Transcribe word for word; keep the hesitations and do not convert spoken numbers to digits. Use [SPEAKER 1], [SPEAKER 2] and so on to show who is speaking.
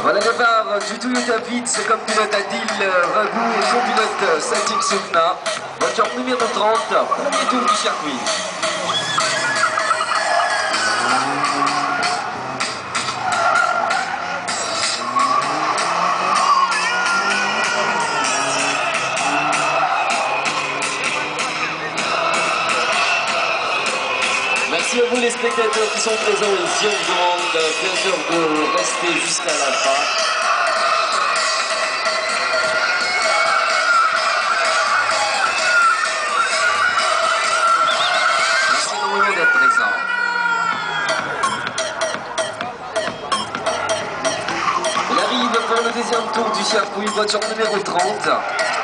[SPEAKER 1] Voilà le départ du Toyota Vitz comme pilote Adil Ragou et copilote Satin Soukna. Voiture numéro trente, premier tour du circuit. Merci à vous les spectateurs qui sont présents ici. On vous demande bien sûr de rester jusqu'à la fin. Merci énormément d'être présents. Il arrive pour le deuxième tour du circuit, voiture numéro trente.